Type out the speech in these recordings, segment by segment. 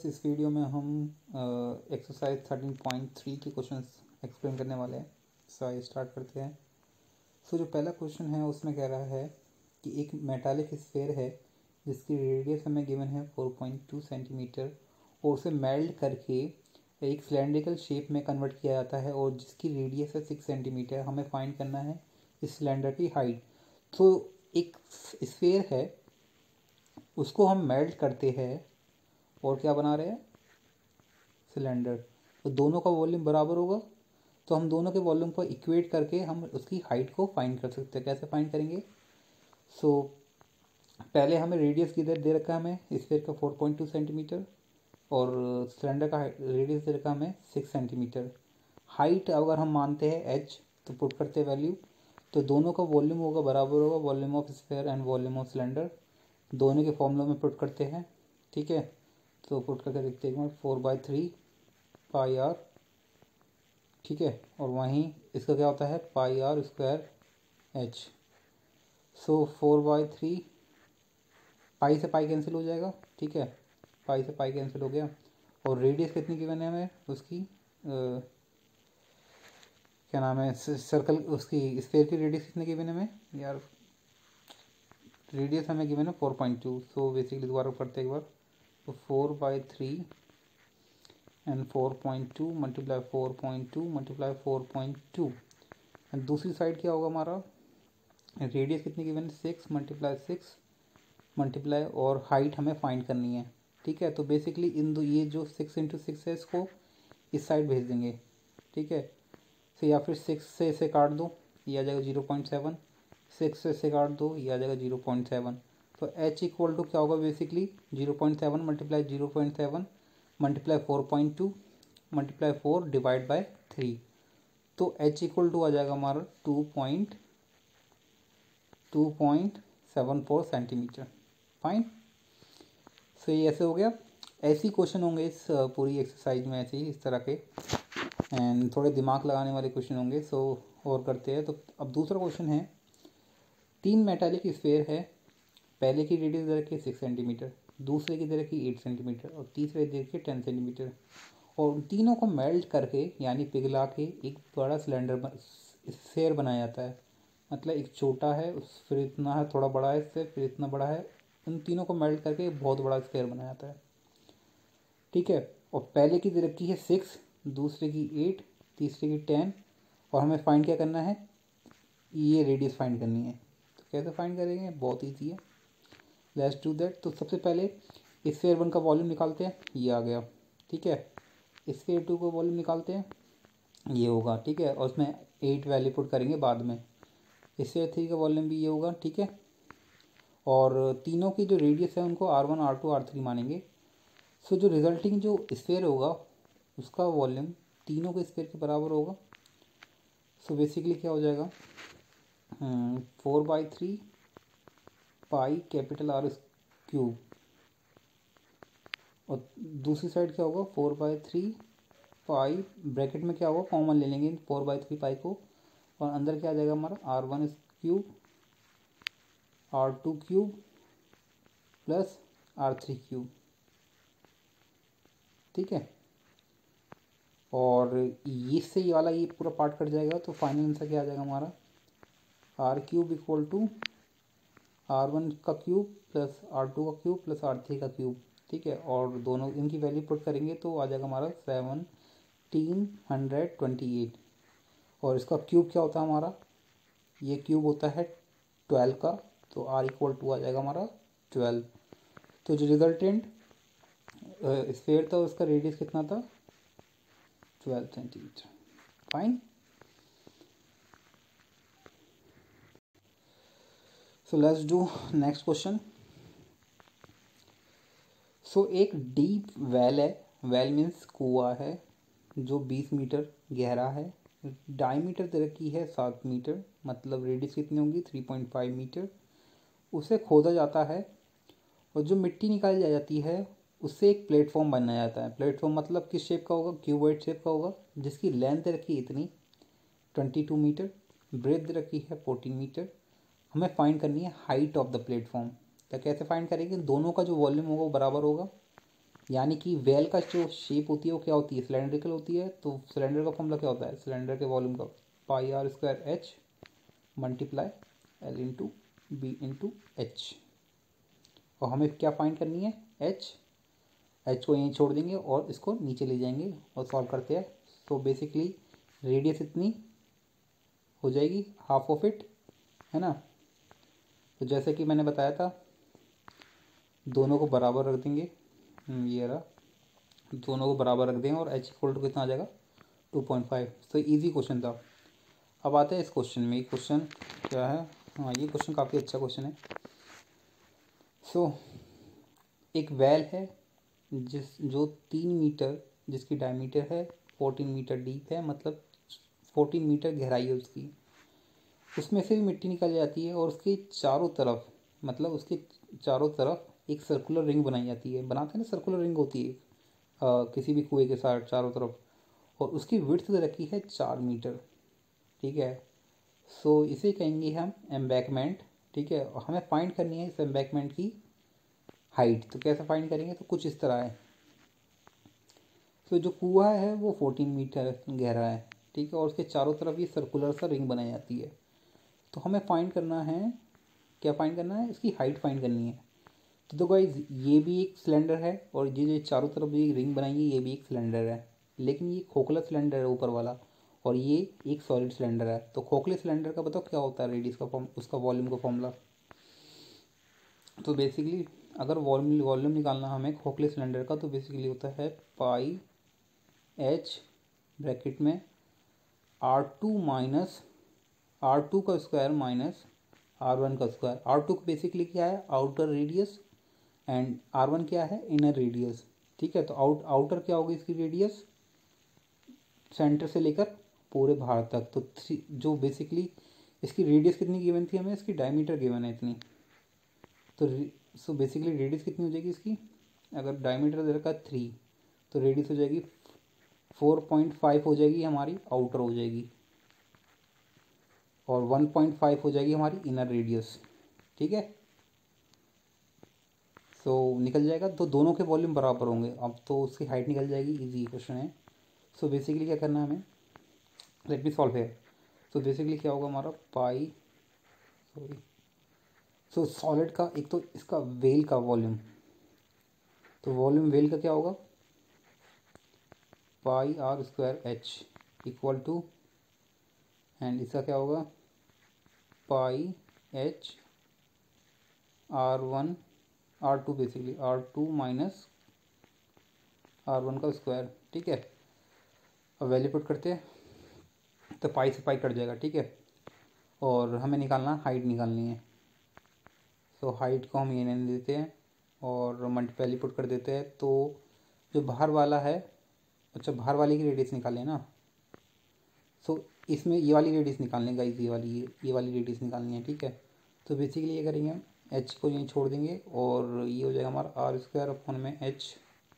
Guys, इस video में हम एक्सरसाइज 13.3 के क्वेश्चंस एक्सप्लेन करने वाले हैं। सो आइए स्टार्ट करते हैं। सो जो पहला क्वेश्चन है उसमें कह रहा है कि एक मेटालिक स्फीयर है जिसकी रेडियस हमें गिवन है 4.2 सेंटीमीटर और उसे मेल्ट करके एक सिलेंड्रिकल शेप में कन्वर्ट किया जाता है और जिसकी रेडियस है 6 सेंटीमीटर। हमें फाइंड करना है इस सिलेंडर की हाइट। तो एक स्फीयर है, उसको हम मेल्ट करते हैं और क्या बना रहे हैं, सिलेंडर। तो दोनों का वॉल्यूम बराबर होगा, तो हम दोनों के वॉल्यूम को इक्वेट करके हम उसकी हाइट को फाइंड कर सकते हैं। कैसे फाइंड करेंगे? सो पहले हमें रेडियस किधर दे रखा है, हमें स्फीयर का 4.2 सेंटीमीटर और सिलेंडर का रेडियस दे रखा है हमें 6 सेंटीमीटर। हाइट अगर हम मानते हैं h, तो पुट करते हैं वैल्यू, तो दोनों का वॉल्यूम होगा बराबर होगा, volume of sphere and volume of cylinder. दोनों के फॉर्मूला में पुट करते हैं, ठीक है। तो पुट करके देखते हैं 4/3 पाई आर, ठीक है। और वहीं इसका क्या होता है, pi R square H. So 4/3 पाई से पाई कैंसिल हो जाएगा, ठीक है। पाई से पाई कैंसिल हो गया। और रेडियस कितनी गिवन है हमें उसकी, क्या नाम है, सर्कल, उसकी स्फीयर की रेडियस कितनी गिवन है हमें यार, रेडियस हमें गिवन है 4.2। सो बेसिकली दोबारा पढ़ते एक बार, तो 4/3 एंड 4.2 मल्टीप्लाई 4.2 मल्टीप्लाई 4.2 एंड दूसरी साइड क्या होगा हमारा, रेडियस कितनी गिवन है 6 मल्टीप्लाई 6 मल्टीप्लाई और हाइट हमें फाइंड करनी है, ठीक है। तो बेसिकली इन दो, ये जो 6 × 6 है इसको इस साइड भेज देंगे, ठीक है। तो या फिर 6 से इसे काट दो, ये आ जाएगा 0.7, 6 से इसे काट दो, ये आ जाएगा 0.7। तो h इक्वल टू क्या होगा, basically 0.7 multiply 0.7 multiply 4.2 multiply 4 divide by 3। तो h इक्वल टू आ जाएगा हमारा 2.74 सेंटीमीटर। फाइन। सो ये ऐसे हो गया। ऐसे ही क्वेश्चन होंगे इस पूरी एक्सरसाइज में, ऐसे ही इस तरह के एंड थोड़े दिमाग लगाने वाले क्वेश्चन होंगे। सो और करते हैं। तो अब दूसरा क्वेश्चन है, 3 मेटालिक स्फीयर है, पहले की रेडियस दे रखी है 6 सेंटीमीटर, दूसरे की दे रखी 8 सेंटीमीटर और तीसरे दे रखी 10 सेंटीमीटर। और उन तीनों को मेल्ट करके यानी पिघला के एक बड़ा सिलेंडर स्फीयर बनाया जाता है। मतलब एक छोटा है, उस फिर इतना है, थोड़ा बड़ा है इससे, फिर इतना बड़ा है, उन तीनों को मेल्ट करके एक बहुत बड़ा स्फीयर बनाया जाता है, ठीक है। और पहले की दे रखी है 6, दूसरे की 8, तीसरे की 10 और हमें फाइंड क्या करना है, ये रेडियस फाइंड करनी है। तो कैसे फाइंड करेंगे, बहुत ईजी है, लेट्स डू दैट। तो सबसे पहले स्फीयर 1 का वॉल्यूम निकालते हैं, ये आ गया, ठीक है। स्फीयर 2 का वॉल्यूम निकालते हैं, ये होगा, ठीक है। और उसमें 8 वैल्यू पुट करेंगे बाद में। स्फीयर 3 का वॉल्यूम भी ये होगा, ठीक है। और तीनों की जो रेडियस है उनको R1 R2 R3 मानेंगे। सो जो रिजल्टिंग जो स्फीयर होगा उसका वॉल्यूम तीनों के स्फीयर के बराबर होगा। सो बेसिकली क्या हो जाएगा, 4/3 पाई कैपिटल R क्यूब, और दूसरी साइड क्या होगा 4/3 पाई, ब्रैकेट में क्या होगा, कॉमन ले लेंगे 4/3 पाई को, और अंदर क्या आ जाएगा हमारा R1 cube, R2 cube plus R3 cube, ठीक है। और इससे ये वाला ये पूरा पार्ट कट जाएगा, तो फाइनल आंसर क्या आ जाएगा हमारा, R cube equal to R1 का क्यूब प्लस R2 का क्यूब प्लस R3 का क्यूब, ठीक है। और दोनों इनकी वैल्यू पुट करेंगे तो आ जाएगा हमारा 1728। और इसका क्यूब क्या होता है हमारा, ये क्यूब होता है 12 का, तो R इक्वल टू आ जाएगा हमारा 12। तो जो रिजल्टेंट स्फीयर था उसका रेडियस कितना था, 12 centimetre. Fine. So let's do next question. So एक डीप वेल है, वेल मीन्स कुआं है जो 20 मीटर गहरा है, डायमीटर दे रखी है 7 मीटर, मतलब रेडियस कितनी होगी 3.5 मीटर। उसे खोदा जाता है और जो मिट्टी निकाली जाती है उससे एक प्लेटफॉर्म बनाया जाता है। प्लेटफॉर्म मतलब किस शेप का होगा, क्यूबॉइड शेप का होगा, जिसकी लेंथ दे रखी है इतनी 22 मीटर, ब्रेथ दे रखी है 14 मीटर। हमें फाइंड करनी है हाइट ऑफ द प्लेटफॉर्म। तो कैसे फाइंड करेंगे, दोनों का जो वॉल्यूम होगा वो बराबर होगा, यानी कि वेल का जो शेप होती है वो क्या होती है, सिलेंड्रिकल होती है। तो सिलेंडर का फॉर्मूला क्या होता है, सिलेंडर के वॉल्यूम का pi R square H multiply L into B into H. और हमें क्या फाइंड करनी है, एच। एच को यहीं छोड़ देंगे और इसको नीचे ले जाएंगे और सॉल्व करते हैं। तो बेसिकली रेडियस इतनी हो जाएगी, हाफ ऑफ इट, है ना। तो जैसे कि मैंने बताया था, दोनों को बराबर रख देंगे, ये रहा, दोनों को बराबर रख देंगे और एच इक्वल टू कितना आ जाएगा 2.5। तो इजी क्वेश्चन था। अब आते हैं इस क्वेश्चन में। ये क्वेश्चन क्या है, हाँ ये क्वेश्चन काफ़ी अच्छा क्वेश्चन है। सो एक वेल है जो 3 मीटर, जिसकी डायमीटर है 14 मीटर डीप है, मतलब 14 मीटर गहराई है उसकी। उसमें से भी मिट्टी निकल जाती है और उसके चारों तरफ, मतलब उसके चारों तरफ एक सर्कुलर रिंग बनाई जाती है। बनाते हैं ना, सर्कुलर रिंग होती है किसी भी कुएं के साथ चारों तरफ। और उसकी विड्थ रखी है 4 मीटर, ठीक है। सो इसे कहेंगे हम एम्बैकमेंट, ठीक है। और हमें फाइंड करनी है इस एम्बैकमेंट की हाइट। तो कैसे फाइंड करेंगे, तो कुछ इस तरह है। तो जो कुआं है वो 14 मीटर गहरा है, ठीक है। और उसके चारों तरफ ये सर्कुलर सा रिंग बनाई जाती है। तो हमें फाइंड करना है, क्या फाइंड करना है, इसकी हाइट फाइंड करनी है। तो देखो गाइस, ये भी एक सिलेंडर है और ये जो चारों तरफ भी रिंग बनाएंगे ये भी एक सिलेंडर है। लेकिन ये खोखला सिलेंडर है ऊपर वाला, और ये एक सॉलिड सिलेंडर है। तो खोखले सिलेंडर का बताओ क्या होता है रेडियस का फॉर्म, उसका वॉल्यूम का फॉर्मूला। तो बेसिकली अगर वॉल्यूम वॉल्यूम निकालना हमें खोखले सिलेंडर का, तो बेसिकली होता है पाई एच ब्रैकेट में R2 माइनस R2 का स्क्वायर माइनस R1 का स्क्वायर। R2 बेसिकली क्या है, आउटर रेडियस, एंड R1 क्या है, इनर रेडियस, ठीक है। तो आउटर क्या होगी इसकी रेडियस, सेंटर से लेकर पूरे बाहर तक। तो थ्री, जो बेसिकली इसकी रेडियस कितनी गिवन थी हमें, इसकी डायमीटर गिवन है इतनी। तो सो बेसिकली रेडियस कितनी हो जाएगी इसकी, अगर डायमीटर दे रखा है 3, तो रेडियस हो जाएगी 4.5 हो जाएगी हमारी आउटर हो जाएगी, और 1.5 हो जाएगी हमारी इनर रेडियस, ठीक है। सो निकल जाएगा, तो दोनों के वॉल्यूम बराबर होंगे। अब तो उसकी हाइट निकल जाएगी, इजी क्वेश्चन है। सो बेसिकली क्या करना है हमें, लेट मी सॉल्व है। सो बेसिकली क्या होगा हमारा पाई, सॉरी, सो सॉलिड का एक तो इसका वेल का वॉल्यूम, तो वॉल्यूम वेल का क्या होगा, pi R square H equal to, and इसका क्या होगा, पाई H R1 R2, basically R2 minus R1 का स्क्वायर, ठीक है। अब वैल्यू पुट करते हैं तो पाई से पाई कट जाएगा, ठीक है। और हमें निकालना, हाइट निकालनी है। सो हाइट को हम ये नहीं देते हैं और मल्टीप्लाई पुट कर देते हैं। तो जो बाहर वाला है, अच्छा बाहर वाले की रेडियस निकालें ना। सो इसमें ये वाली रेडियस निकालनी है गाइस, ये वाली रेडियस निकालनी है, ठीक है। तो बेसिकली ये करेंगे हम, एच को यहीं छोड़ देंगे और ये हो जाएगा हमारा आर स्क्वायर अपॉन में एच,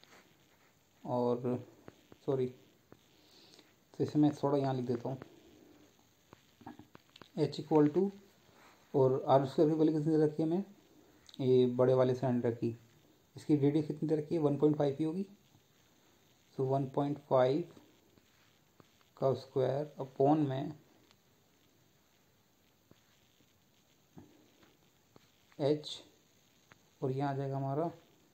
और सॉरी, तो इसे मैं थोड़ा यहाँ लिख देता हूँ, एच इक्वल टू, और आर स्क्वायर की वैल्यू कितनी दे रखी है हमें, ये बड़े वाले सिलेंडर की, इसकी रेडियस कितनी दे रखी है 1.5 ही होगी। सो 1.5 का स्क्वायर अपॉन में एच, और यहाँ आ जाएगा हमारा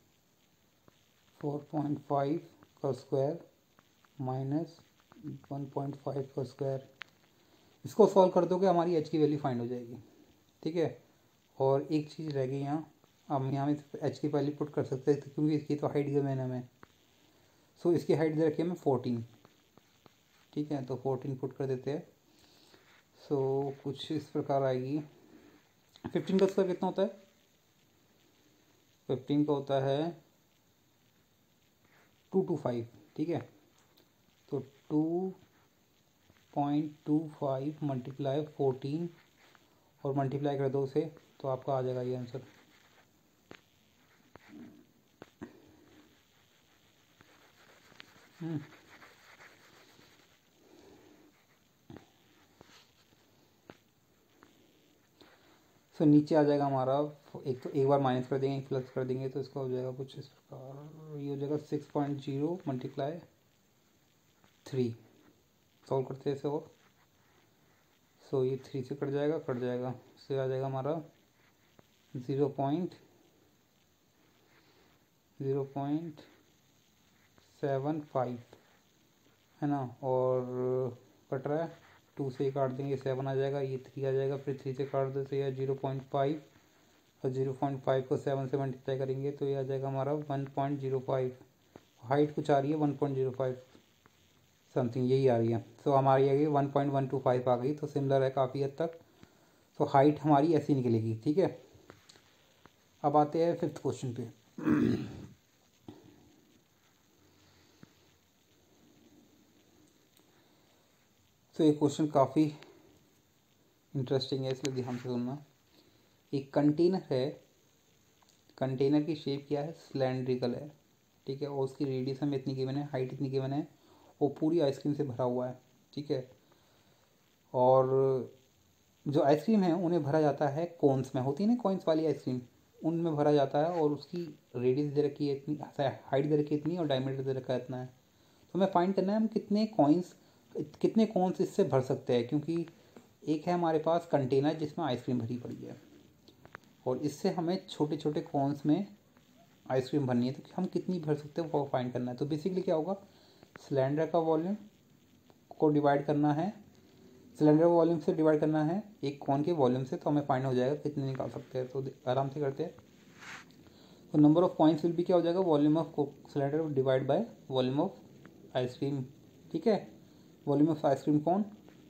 4.5 का स्क्वायर माइनस 1.5 का स्क्वायर। इसको सॉल्व कर दोगे हमारी एच की वैल्यू फाइंड हो जाएगी, ठीक है। और एक चीज़ रह गई यहाँ, हम यहाँ एच की वैल्यू पुट कर सकते हैं क्योंकि इसकी तो हाइट गिवन है हमें। सो इसकी हाइट दे रखी है हमें 14, ठीक है। तो 14 पुट कर देते हैं। सो कुछ इस प्रकार आएगी। 15 का स्क्वायर कितना होता है, 15 का होता है 225, ठीक है। तो 2.25 मल्टीप्लाई 14 और मल्टीप्लाई कर दो उसे, तो आपका आ जाएगा ये आंसर। सो नीचे आ जाएगा हमारा, एक तो एक बार माइनस कर देंगे, एक प्लस कर देंगे, तो इसका हो जाएगा कुछ इस प्रकार, ये हो जाएगा 6.0 मल्टीप्लाई 3। सॉल्व करते हैं इसे और सो ये 3 से कट जाएगा इससे आ जाएगा हमारा 0.75 है ना। और कट रहा है 2 से ही काट देंगे 7 आ जाएगा, ये 3 आ जाएगा, फिर 3 से काट दो तो ये 0.5 और 0.5 को 7 से मल्टीप्लाई करेंगे तो ये आ जाएगा हमारा 1.05। हाइट कुछ आ रही है 1.05 समथिंग यही आ रही है। सो हमारी आ गई 1.125 आ गई, तो सिमिलर है काफ़ी हद तक। तो हाइट हमारी ऐसी निकलेगी, ठीक है। अब आते हैं 5th क्वेश्चन पे। तो ये क्वेश्चन काफ़ी इंटरेस्टिंग है, इसलिए ध्यान से सुनना। एक कंटेनर है, कंटेनर की शेप क्या है, सिलेंड्रिकल है, ठीक है, और उसकी रेडियस हमें इतनी गिवन है, हाइट इतनी गिवन है, वो पूरी आइसक्रीम से भरा हुआ है, ठीक है। और जो आइसक्रीम है उन्हें भरा जाता है कोन्स में, होती है ना कॉइन्स वाली आइसक्रीम, उनमें भरा जाता है, और उसकी रेडियस दे रखी है इतनी, हाइट दे रखी है इतनी, और डायमीटर दे रखा है इतना है। तो हमें फाइंड करना है हम कितने कोन्स इससे भर सकते हैं, क्योंकि एक है हमारे पास कंटेनर जिसमें आइसक्रीम भरी पड़ी है, और इससे हमें छोटे छोटे कोन्स में आइसक्रीम भरनी है, तो हम कितनी भर सकते हैं वो फाइंड करना है। तो बेसिकली क्या होगा, सिलेंडर का वॉल्यूम को डिवाइड करना है, सिलेंडर वॉल्यूम से डिवाइड करना है एक कॉन के वॉल्यूम से, तो हमें फाइंड हो जाएगा कितने निकाल सकते हैं। तो आराम से करते हैं। तो नंबर ऑफ कॉइन्स विल भी क्या हो जाएगा, volume of cylinder divide by volume of ice cream, ठीक है, volume of ice cream cone.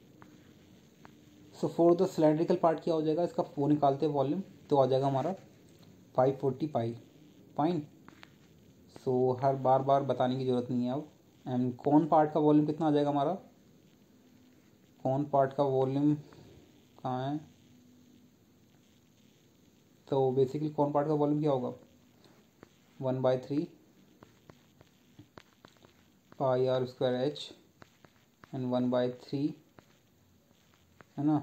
So for the cylindrical part क्या हो जाएगा, इसका वो निकालते हैं वॉल्यूम, तो आ जाएगा हमारा 540 पाई, फाइन। सो हर बार बार बताने की ज़रूरत नहीं है अब। एंड कॉन पार्ट का वॉल्यूम कितना आ जाएगा हमारा, कॉन पार्ट का वॉल्यूम कहाँ है, तो बेसिकली कॉन पार्ट का वॉल्यूम क्या होगा, 1/3 pi R square H and 1/3 है ना।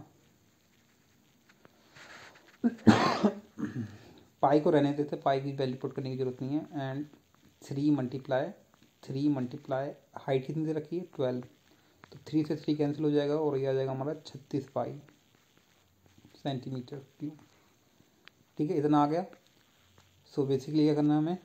पाई को रहने देते, पाई की वैल्यू पुट करने की जरूरत नहीं है। एंड 3 मल्टीप्लाई हाइट कितनी दे रखी है 12, तो 3 से 3 कैंसिल हो जाएगा, और ये आ जाएगा हमारा 36 पाई सेंटीमीटर क्यूब, ठीक है, इतना आ गया। सो बेसिकली क्या करना है हमें,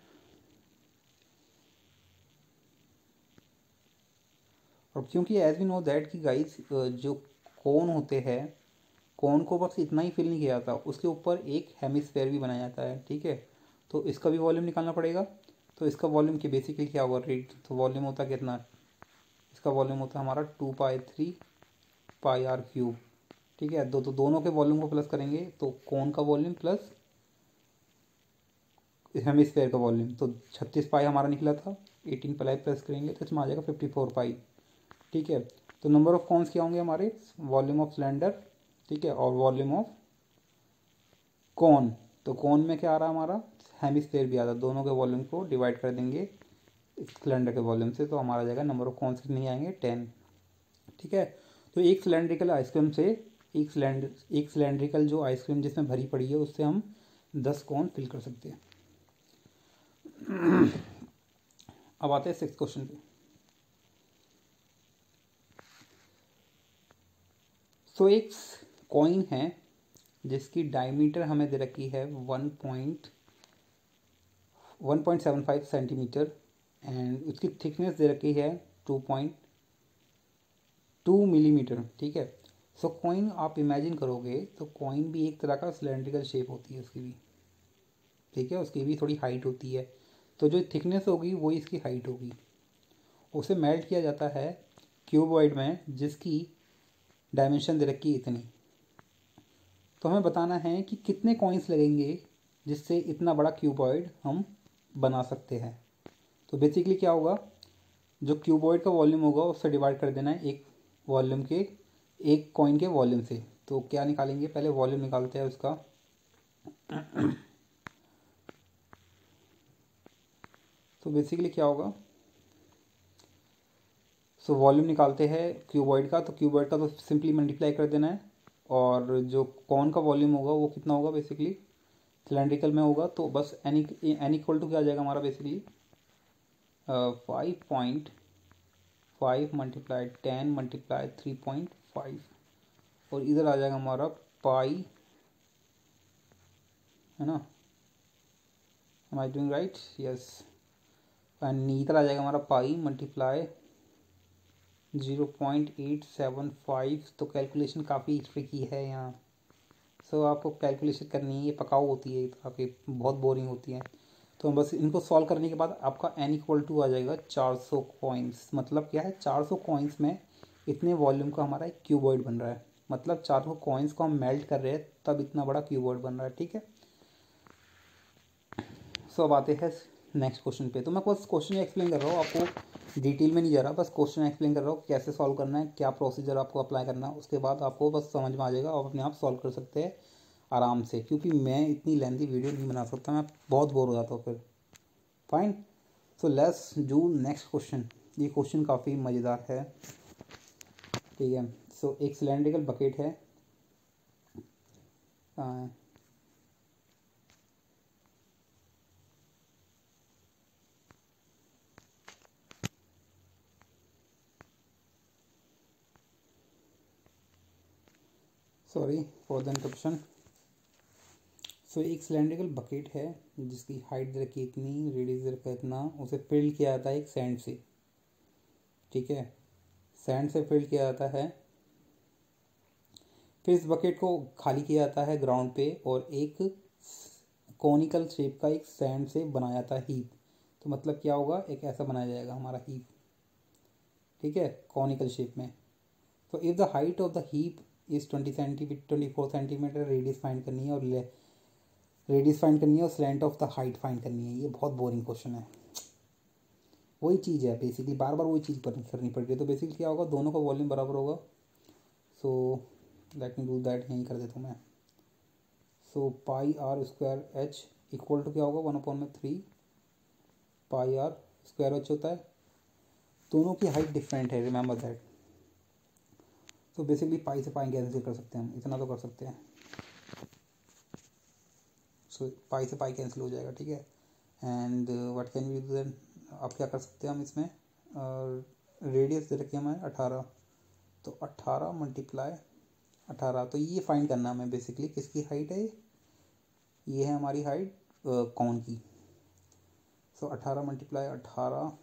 और क्योंकि एज वी नो दैट कि गाइस जो कोन होते हैं, कोन को बस इतना ही फिल नहीं किया जाता, उसके ऊपर एक हेमिस्फेयर भी बनाया जाता है, ठीक है। तो इसका भी वॉल्यूम निकालना पड़ेगा। तो इसका वॉल्यूम की बेसिकली क्या होगा, रेट, तो वॉल्यूम होता है कितना, इसका वॉल्यूम होता है हमारा 2/3 पाई आर क्यूब, ठीक है। तो दोनों के वॉल्यूम को प्लस करेंगे, तो कोन का वॉल्यूम प्लस हेमिस्फेयर का वॉल्यूम, तो 36 पाई हमारा निकला था, 18 पाई प्लस करेंगे तो इसमें आ जाएगा 54 पाई, ठीक है। तो नंबर ऑफ कॉन्स क्या होंगे हमारे, वॉल्यूम ऑफ सिलेंडर, ठीक है, और वॉल्यूम ऑफ कॉन। तो कॉन में क्या आ रहा है हमारा, हेमिस्फेयर भी आ रहा है, दोनों के वॉल्यूम को डिवाइड कर देंगे सिलेंडर के वॉल्यूम से, तो हमारा जाएगा नंबर ऑफ कॉन्स कितने आएंगे 10, ठीक है। तो एक सिलेंड्रिकल आइसक्रीम से एक सिलेंड्रिकल जो आइसक्रीम जिसमें भरी पड़ी है उससे हम 10 कॉन फिल कर सकते हैं। अब आते हैं 6th क्वेश्चन पे। सो एक कॉइन है जिसकी डायमीटर हमें दे रखी है 1.75 सेंटीमीटर, एंड उसकी थिकनेस दे रखी है 2.2 मिलीमीटर, ठीक है। सो कॉइन आप इमेजिन करोगे तो कॉइन भी एक तरह का सिलेंड्रिकल शेप होती है उसकी भी, ठीक है, उसकी भी थोड़ी हाइट होती है, तो जो थिकनेस होगी वही इसकी हाइट होगी। उसे मेल्ट किया जाता है क्यूबॉइड में जिसकी डायमेंशन दे रखी है इतनी। तो हमें बताना है कि कितने कॉइन्स लगेंगे जिससे इतना बड़ा क्यूबॉइड हम बना सकते हैं। तो बेसिकली क्या होगा, जो क्यूबॉइड का वॉल्यूम होगा उससे डिवाइड कर देना है एक वॉल्यूम के, एक कॉइन के वॉल्यूम से। तो क्या निकालेंगे, पहले वॉल्यूम निकालते हैं उसका। तो बेसिकली क्या होगा, सो वॉल्यूम निकालते हैं क्यूबॉइड का, तो क्यूबॉइड का तो सिंपली मल्टीप्लाई कर देना है, और जो कॉन का वॉल्यूम होगा वो कितना होगा, बेसिकली सिलेंड्रिकल में होगा तो बस एन इक्वल टू क्या आ जाएगा हमारा, बेसिकली 5.5 मल्टीप्लाई 10 मल्टीप्लाई 3.5 और इधर आ जाएगा हमारा पाई, है ना, am I doing right, yes. And इधर आ जाएगा हमारा पाई मल्टीप्लाई 0.875। तो कैलकुलेशन काफ़ी ट्रिकी है यहाँ। सो आपको कैलकुलेशन करनी है, ये पकाऊ होती है, काफ़ी बहुत बोरिंग होती है। तो बस इनको सॉल्व करने के बाद आपका n इक्वल टू आ जाएगा 400 कॉइन्स। मतलब क्या है, 400 कॉइन्स में इतने वॉल्यूम का हमारा एक क्यूबॉइड बन रहा है। मतलब 400 कॉइन्स को हम मेल्ट कर रहे हैं तब इतना बड़ा क्यूबॉइड बन रहा है, ठीक है। सो अब आते हैं नेक्स्ट क्वेश्चन पे। तो मैं बस क्वेश्चन एक्सप्लेन कर रहा हूँ, आपको डिटेल में नहीं जा रहा, बस क्वेश्चन एक्सप्लेन कर रहा हूँ कैसे सॉल्व करना है, क्या प्रोसीजर आपको अप्लाई करना है। उसके बाद आपको बस समझ में आ जाएगा और अपने आप सॉल्व कर सकते हैं आराम से, क्योंकि मैं इतनी लेंथी वीडियो नहीं बना सकता, मैं बहुत बोर हो जाता हूँ फिर। Fine, so let's do next question. ये क्वेश्चन काफ़ी मज़ेदार है, ठीक है। सो एक सिलेंड्रिकल बकेट है, sorry for the interruption. So एक सिलेंड्रिकल बकेट है जिसकी हाइट रखी इतनी, रेडियस रखा इतना, उसे फिल किया जाता है एक सैंड से, ठीक है। सैंड से फिल किया जाता है, फिर इस बकेट को खाली किया जाता है ग्राउंड पे और एक कॉनिकल शेप का एक सैंड से बनाया जाता है हीप। तो मतलब क्या होगा, एक ऐसा बनाया जाएगा हमारा हीप, ठीक है, कॉनिकल शेप में। तो if the height of the heap is 24 centimetre, radius find करनी है और slant of the height find करनी है। ये बहुत बोरिंग क्वेश्चन है, वही चीज़ है बेसिकली, बार बार वही चीज़ करनी पड़ रही है। तो बेसिकली क्या होगा, दोनों का वॉल्यूम बराबर होगा। So let me do that, यहीं कर देता हूँ मैं। So pi R square H equal to क्या होगा, 1/3 पाई आर स्क्वायर एच होता है। दोनों की हाइट डिफरेंट है, रिमेंबर दैट। तो बेसिकली पाई से पाई कैंसिल कर सकते हैं हम, इतना तो कर सकते हैं। सो पाई से पाई कैंसिल हो जाएगा, ठीक है। And what can we do then, अब क्या कर सकते हैं हम इसमें, रेडियस दे रखी है हमें 18, तो 18 मल्टीप्लाई 18। तो ये फाइंड करना है हमें बेसिकली, किसकी हाइट है, ये है हमारी हाइट कौन की। सो 18 मल्टीप्लाई 18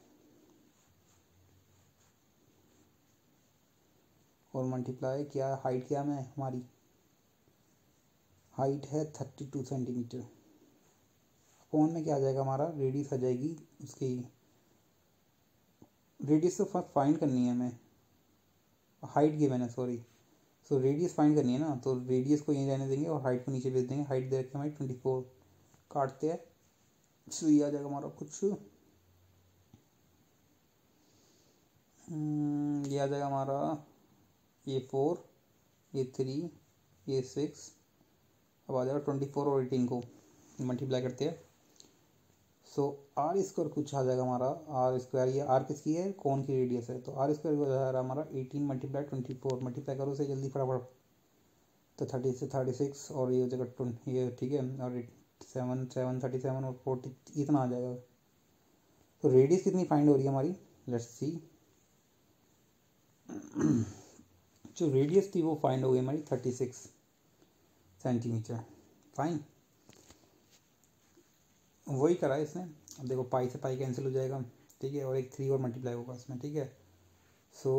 और मल्टीप्लाई क्या, हाइट क्या है हमारी, हाइट है 32 सेंटीमीटर। अपॉन में क्या आ जाएगा हमारा, रेडियस आ जाएगी उसकी, रेडियस तो फर्स्ट फाइंड करनी है हमें, हाइट की मैंने, सॉरी। सो रेडियस फाइंड करनी है ना, तो रेडियस को यहीं रहने देंगे और हाइट को नीचे भेज देंगे। हाइट दे रखी है हमारी 24, काटते हैं। सो ये आ जाएगा हमारा कुछ, ये आ जाएगा हमारा, ये 4, ये 3, ये 6, अब आ जाएगा 24 और 18 को मल्टीप्लाई करते हैं। सो आर स्क्वायर कुछ आ जाएगा हमारा, आर स्क्वायर, ये आर किसकी है, कौन की रेडियस है, तो आर स्क्वायर हो जाएगा हमारा 18 मल्टीप्लाई 24, मल्टीप्लाई करो से जल्दी फटाफट। तो 30 से 36 और ये हो जाएगा 20, ये ठीक है, और 7 37 और 40 इतना आ जाएगा। तो रेडियस कितनी फाइंड हो रही है हमारी, लेट्स सी। जो रेडियस थी वो फाइंड हो गई हमारी 36 सेंटीमीटर। फाइन, वही करा है इसने। अब देखो पाई से पाई कैंसिल हो जाएगा, ठीक है, और एक 3 और मल्टीप्लाई होगा इसमें, ठीक है। सो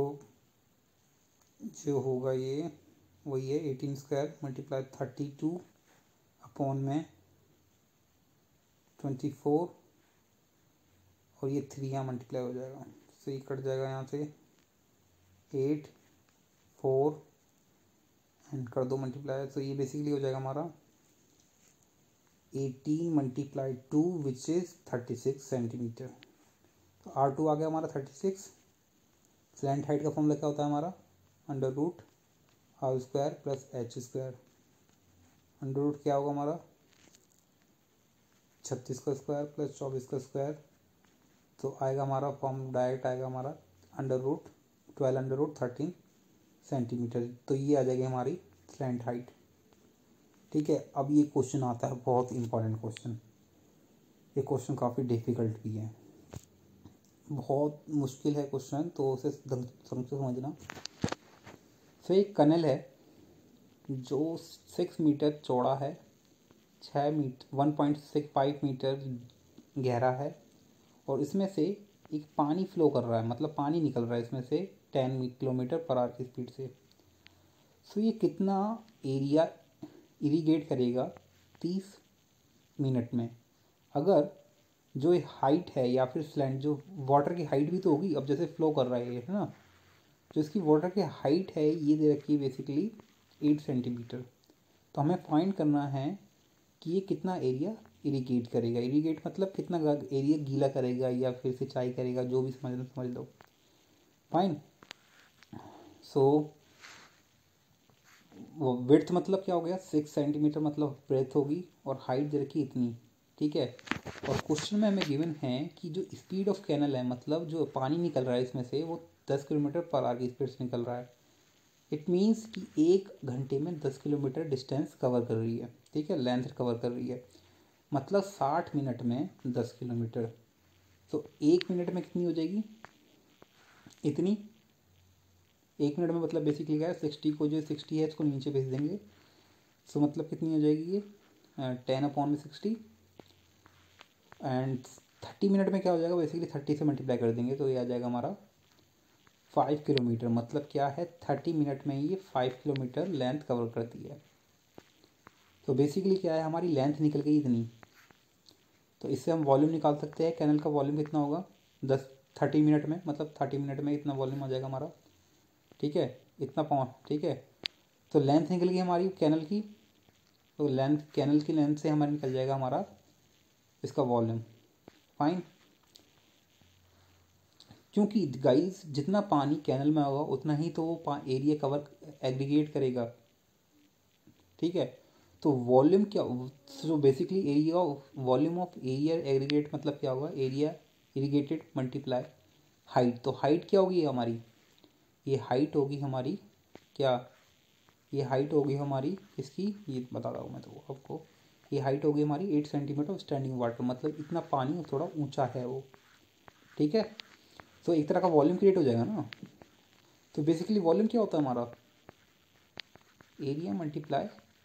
जो होगा ये वही है, 18 स्क्वायर मल्टीप्लाई 32 अपॉन में 24 और ये 3 यहाँ मल्टीप्लाई हो जाएगा। सो ये कट जाएगा यहाँ से, 8 4 एंड कर दो मल्टीप्लाई। तो ये बेसिकली हो जाएगा हमारा 18 मल्टीप्लाई 2 विच इज़ 36 सेंटीमीटर। तो R2 आ गया हमारा 36। स्लैंट हाइट का फॉर्मूला क्या होता है हमारा, under root R square plus H square. Under root क्या होगा हमारा, 36 का स्क्वायर प्लस 24 का स्क्वायर। तो आएगा हमारा फॉर्म डायरेक्ट आएगा हमारा under root 12 under root 13 centimetre. तो ये आ जाएगी हमारी स्लैंट हाइट, ठीक है। अब ये क्वेश्चन आता है बहुत इंपॉर्टेंट क्वेश्चन, ये क्वेश्चन काफ़ी डिफिकल्ट भी है। बहुत मुश्किल है क्वेश्चन, तो उसे ढंग से समझना। तो एक कनल है जो 6 मीटर चौड़ा है, 6 मीटर 1.65 मीटर गहरा है, और इसमें से एक पानी फ्लो कर रहा है, मतलब पानी निकल रहा है इसमें से 10 किलोमीटर पर आवर की स्पीड से। सो ये कितना एरिया इरिगेट करेगा 30 मिनट में? अगर जो हाइट है या फिर स्लैंड, जो वाटर की हाइट भी तो होगी, अब जैसे फ्लो कर रहा है ना, जो इसकी वाटर की हाइट है ये दे रखी है बेसिकली 8 सेंटीमीटर। तो हमें फाइंड करना है कि ये कितना एरिया इरिगेट करेगा। इरिगेट मतलब कितना एरिया गीला करेगा या फिर सिंचाई करेगा, जो भी समझ लो समझ लो। फाइन। सो वो विड्थ मतलब क्या हो गया, 6 सेंटीमीटर मतलब ब्रेथ होगी, और हाइट दे रखी इतनी, ठीक है। और क्वेश्चन में हमें गिवन है कि जो स्पीड ऑफ कैनल है, मतलब जो पानी निकल रहा है इसमें से, वो 10 किलोमीटर पर आवर की स्पीड से निकल रहा है। इट मीन्स कि 1 घंटे में 10 किलोमीटर डिस्टेंस कवर कर रही है, ठीक है, लेंथ कवर कर रही है। मतलब 60 मिनट में 10 किलोमीटर। तो 1 मिनट में कितनी हो जाएगी, इतनी। 1 मिनट में मतलब बेसिकली क्या है, 60 को, जो 60 है इसको नीचे भेज देंगे। सो मतलब कितनी हो जाएगी ये, 10/60। एंड 30 मिनट में क्या हो जाएगा, बेसिकली 30 से मल्टीप्लाई कर देंगे तो ये आ जाएगा हमारा 5 किलोमीटर। मतलब क्या है, 30 मिनट में ये 5 किलोमीटर लेंथ कवर करती है। तो बेसिकली क्या है, हमारी लेंथ निकल गई इतनी। तो इससे हम वॉल्यूम निकाल सकते हैं, कैनल का वॉल्यूम कितना होगा 30 मिनट में, मतलब 30 मिनट में इतना वॉल्यूम आ जाएगा हमारा, ठीक है, इतना पाउंड, ठीक है। तो लेंथ निकल गई हमारी कैनल की, तो लेंथ, कैनल की लेंथ से हमारा निकल जाएगा हमारा इसका वॉल्यूम। फाइन। क्योंकि गाइस जितना पानी कैनल में होगा उतना ही तो वो एरिया कवर एग्रीगेट करेगा, ठीक है। तो वॉल्यूम क्या, जो basically area volume of area aggregate मतलब क्या होगा, एरिया इरिगेटेड मल्टीप्लाई हाइट। तो हाइट क्या होगी हमारी, ये हाइट होगी हमारी क्या, ये हाइट होगी हमारी इसकी, ये बता रहा हूँ मैं तो आपको, ये हाइट होगी हमारी 8 सेंटीमीटर स्टैंडिंग वाटर, मतलब इतना पानी थोड़ा ऊंचा है वो, ठीक है। तो एक तरह का वॉल्यूम क्रिएट हो जाएगा ना। तो बेसिकली वॉल्यूम क्या होता है हमारा, एरिया मल्टीप्लाई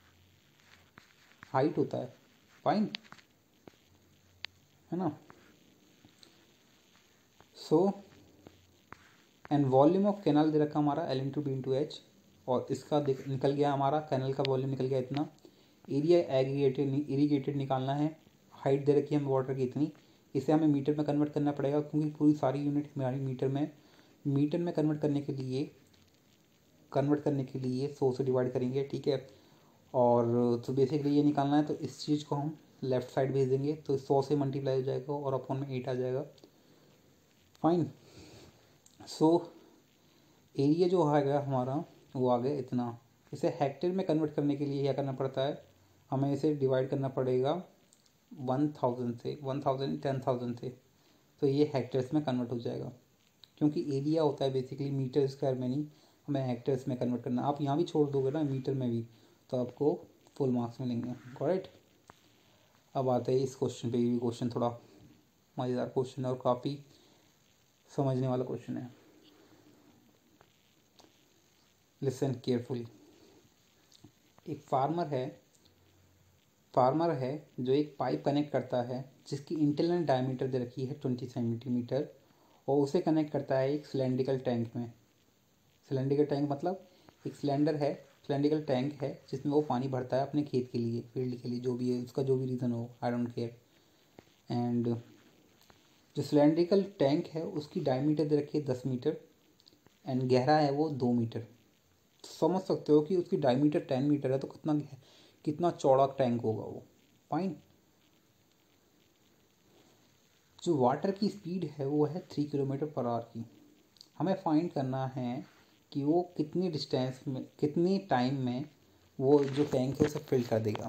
हाइट होता है। फाइन, है ना। So and volume of canal दे रखा हमारा L/B/H, और इसका निकल गया हमारा कैनल का वॉल्यूम निकल गया इतना। एरिया एग्रीगेटेड इरीगेटेड निकालना है, हाइट दे रखी है हमें वाटर की इतनी। इसे हमें मीटर में कन्वर्ट करना पड़ेगा, क्योंकि पूरी सारी यूनिट हमारी मीटर में कन्वर्ट करने के लिए 100 से डिवाइड करेंगे, ठीक है। और तो बेसिकली ये निकालना है, तो इस चीज़ को हम लेफ्ट साइड भेज देंगे, तो 100 से मल्टीप्लाई हो जाएगा और अपॉन में 8 आ जाएगा। फाइन। सो एरिया जो आ गया हमारा, वो आ गया इतना। इसे हेक्टेयर में कन्वर्ट करने के लिए क्या करना पड़ता है, हमें इसे डिवाइड करना पड़ेगा 1000 से, 1000 10,000 से, तो ये हेक्टेयर्स में कन्वर्ट हो जाएगा। क्योंकि एरिया होता है बेसिकली मीटर स्क्वायर में नहीं, हमें हेक्टेयर्स में कन्वर्ट करना। आप यहाँ भी छोड़ दोगे ना मीटर में भी, तो आपको फुल मार्क्स मिलेंगे, करेक्ट। अब आते हैं इस क्वेश्चन पे। ये क्वेश्चन थोड़ा मज़ेदार क्वेश्चन है और काफ़ी समझने वाला क्वेश्चन है। Listen carefully. एक फार्मर है जो एक पाइप कनेक्ट करता है जिसकी इंटरनल डायमीटर दे रखी है 20 सेंटीमीटर, और उसे कनेक्ट करता है एक सिलेंड्रिकल टैंक में। सिलेंड्रिकल टैंक मतलब एक सिलेंड्रिकल टैंक है जिसमें वो पानी भरता है अपने खेत के लिए, फील्ड के लिए, जो भी है उसका जो भी रीज़न हो, आई डोंट केयर। एंड जो सिलेंड्रिकल टैंक है उसकी डायमीटर दे रखी है 10 मीटर, एंड गहरा है वो 2 मीटर। तो समझ सकते हो कि उसकी डायमीटर 10 मीटर है, तो कितना कितना चौड़ा टैंक होगा वो। फाइन। जो वाटर की स्पीड है वो है 3 किलोमीटर पर आवर की। हमें फाइंड करना है कि वो कितनी डिस्टेंस में, कितनी टाइम में वो जो टैंक है उसे फिल कर देगा।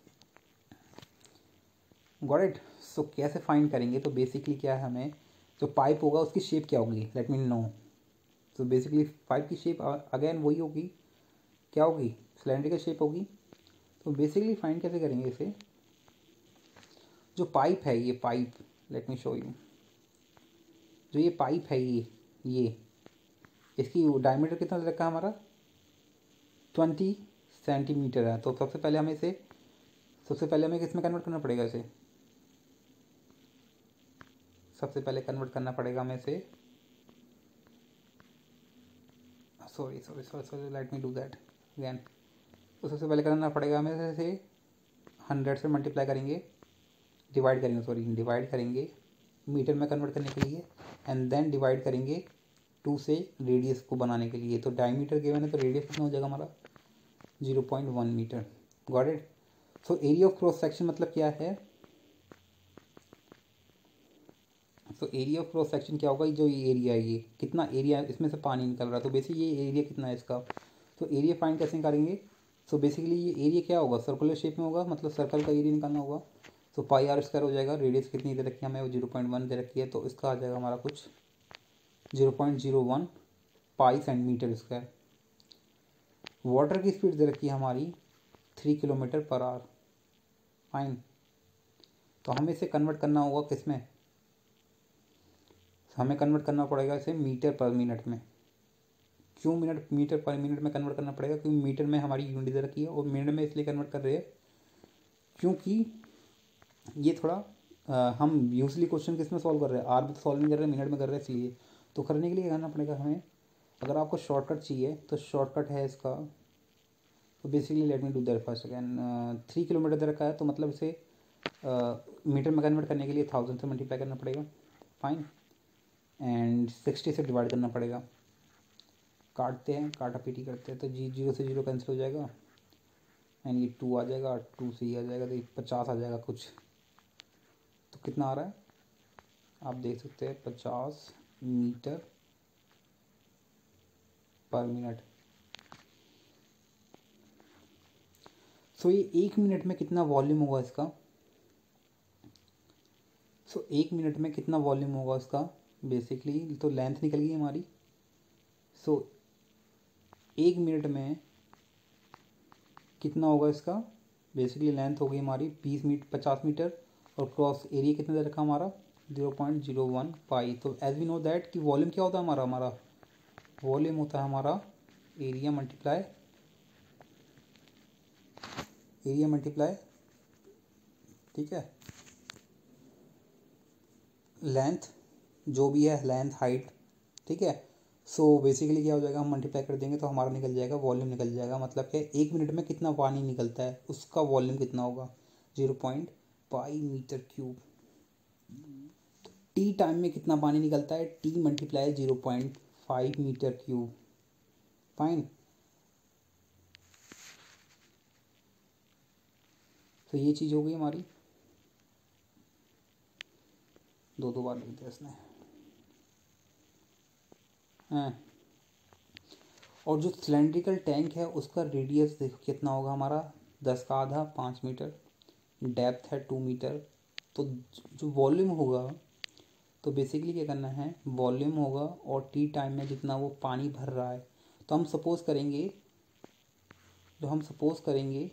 Got it. सो कैसे फाइंड करेंगे, तो बेसिकली क्या है, हमें जो पाइप होगा उसकी शेप क्या होगी, लेट मी नो। तो बेसिकली पाइप की शेप अगेन वही होगी, क्या होगी, सिलेंड्रिकल शेप होगी। तो बेसिकली फाइंड कैसे करेंगे इसे, जो पाइप है, ये pipe, let me show you. जो ये पाइप है ये इसकी डायमीटर कितना दे रखा है हमारा 20 सेंटीमीटर है। तो सबसे पहले हमें किसमें कन्वर्ट करना पड़ेगा इसे, सबसे पहले कन्वर्ट करना पड़ेगा हमें इसे, sorry let me do that again. तो सबसे पहले करना पड़ेगा हमें इसे 100 से मल्टीप्लाई करेंगे, डिवाइड करेंगे मीटर में कन्वर्ट करने के लिए, एंड देन डिवाइड करेंगे 2 से रेडियस को बनाने के लिए। तो डायमीटर गिवन है तो रेडियस कितना हो जाएगा हमारा 0.1 metre. Got it. So area of cross section मतलब क्या है, तो एरिया ऑफ क्रॉस सेक्शन क्या होगा, जो ये एरिया है, ये कितना एरिया इसमें से पानी निकल रहा है, तो बेसिकली ये एरिया कितना है इसका। तो एरिया फाइंड कैसे करेंगे, सो बेसिकली ये एरिया क्या होगा, सर्कुलर शेप में होगा, मतलब सर्कल का एरिया निकालना होगा। तो पाई आर स्क्वायर हो जाएगा, रेडियस कितनी दे रखी है हमें, वो 0.1 दे रखी है, तो इसका आ जाएगा हमारा कुछ 0.01 पाई सेंटीमीटर स्क्वायर। वाटर की स्पीड दे रखी है हमारी 3 किलोमीटर पर आवर। फाइन। तो हमें इसे कन्वर्ट करना होगा किसमें, हमें कन्वर्ट करना पड़ेगा इसे मीटर पर मिनट में। क्यों मीटर पर मिनट में कन्वर्ट करना पड़ेगा, क्योंकि मीटर में हमारी यूनिट दे रखी है, और मिनट में इसलिए कन्वर्ट कर रहे हैं क्योंकि ये थोड़ा हम यूजली क्वेश्चन किस में सॉल्व कर रहे हैं, आर में तो सॉल्व नहीं कर रहे हैं, मिनट में कर रहे हैं, इसलिए तो करने के लिए करना पड़ेगा हमें। अगर आपको शॉर्टकट चाहिए तो शॉर्टकट है इसका, तो basically let me do that first again. 3 kilometre दे रखा है, तो मतलब इसे मीटर में कन्वर्ट करने के लिए 1000 से मल्टीप्लाई करना पड़ेगा। फाइन। एंड 60 से डिवाइड करना पड़ेगा। काटते हैं, काटा पीटी करते हैं, तो 0 से 0 कैंसिल हो जाएगा, एंड ये 2 आ जाएगा, 2 से ये आ जाएगा, तो ये 50 आ जाएगा कुछ। तो कितना आ रहा है आप देख सकते हैं, 50 मीटर पर मिनट। सो ये 1 मिनट में कितना वॉल्यूम होगा इसका, सो 1 मिनट में कितना वॉल्यूम होगा इसका, बेसिकली तो लेंथ निकल गई हमारी। सो 1 मिनट में कितना होगा इसका, बेसिकली लेंथ हो गई हमारी 50 मीटर, और क्रॉस एरिया कितना दे रखा हमारा 0.01 पाई। तो एज वी नो दैट कि वॉल्यूम क्या होता है हमारा वॉल्यूम होता है हमारा एरिया मल्टीप्लाई ठीक है लेंथ, जो भी है लेंथ हाइट, ठीक है। सो बेसिकली क्या हो जाएगा, हम मल्टीप्लाई कर देंगे तो हमारा निकल जाएगा वॉल्यूम निकल जाएगा, मतलब कि 1 मिनट में कितना पानी निकलता है उसका वॉल्यूम कितना होगा 0.5 मीटर क्यूब। टी टाइम में कितना पानी निकलता है, T multiply 0.5 metre cube. Fine. तो ये चीज़ हो गई हमारी, दो बार लिख दिया इसने। हाँ, और जो सिलेंड्रिकल टैंक है उसका रेडियस देखो कितना होगा हमारा 10 का आधा 5 मीटर, डेप्थ है 2 मीटर। तो जो वॉल्यूम होगा, तो बेसिकली क्या करना है, वॉल्यूम होगा और टी टाइम में जितना वो पानी भर रहा है, तो हम सपोज करेंगे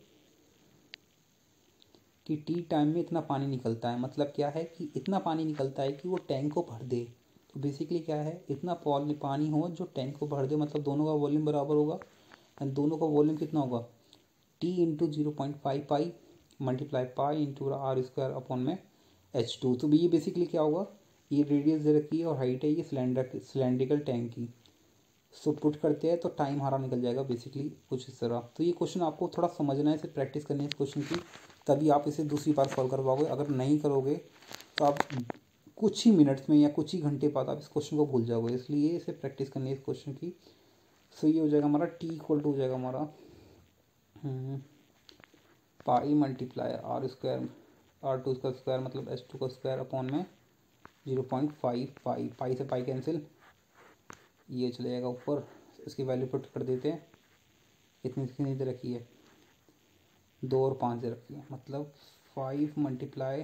कि टी टाइम में इतना पानी निकलता है, मतलब क्या है कि इतना पानी निकलता है कि वो टैंक को भर दे। तो बेसिकली क्या है, इतना पानी हो जो टैंक को भर दे, मतलब दोनों का वॉल्यूम बराबर होगा, एंड दोनों का वॉल्यूम कितना होगा T into 0.5 pi multiply pi into R square upon में H2। तो ये बेसिकली क्या होगा, ये रेडियस दे रखी है और हाइट है ये सिलेंड्रिकल टैंक की। सो पुट करते हैं तो टाइम हमारा निकल जाएगा बेसिकली कुछ इस तरह। तो ये क्वेश्चन आपको थोड़ा समझना है, इसे प्रैक्टिस करनी है इस क्वेश्चन की, तभी आप इसे दूसरी बार सॉल्व कर पाओगे। अगर नहीं करोगे तो आप कुछ ही मिनट्स में या कुछ ही घंटे बाद आप इस क्वेश्चन को भूल जाओगे, इसलिए इसे प्रैक्टिस करनी है इस क्वेश्चन की। सो ये हो जाएगा हमारा टी इक्वल टू हो जाएगा हमारा पाई मल्टीप्लाई आर स्क्वायर R2 का स्क्वायर मतलब H2 का स्क्वायर अपॉन में 0.5 पाई से पाई कैंसिल, ये चले जाएगा ऊपर, इसकी वैल्यू पुट कर देते हैं। कितनी दे रखी है 2 और 5 दे रखी है, मतलब 5 मल्टीप्लाई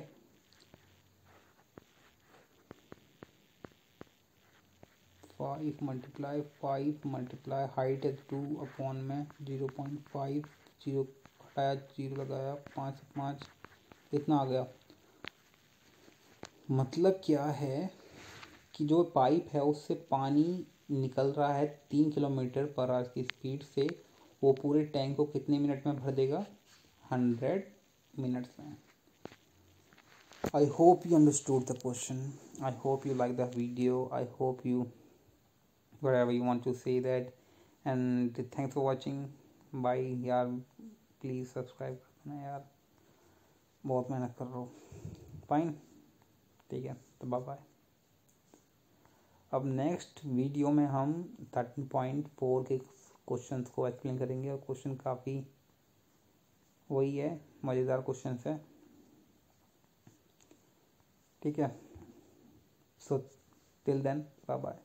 हाइट है 2 अपॉन में 0.5, 0 हटाया 0 लगाया 5 से 5 इतना आ गया। मतलब क्या है कि जो पाइप है उससे पानी निकल रहा है 3 किलोमीटर पर आवर की स्पीड से, वो पूरे टैंक को कितने मिनट में भर देगा? 100 मिनट्स में। I hope you understood the question. I hope you like the video. I hope you whatever you want to say that. And thanks for watching. Bye यार, प्लीज़ सब्सक्राइब कर देना यार, बहुत मेहनत कर रहा हूँ। फाइन, ठीक है, तो बाय बाय। अब नेक्स्ट वीडियो में हम 13.4 के क्वेश्चंस को एक्सप्लेन करेंगे, और क्वेश्चन काफ़ी वही है, मज़ेदार क्वेश्चंस है, ठीक है। So till then bye bye.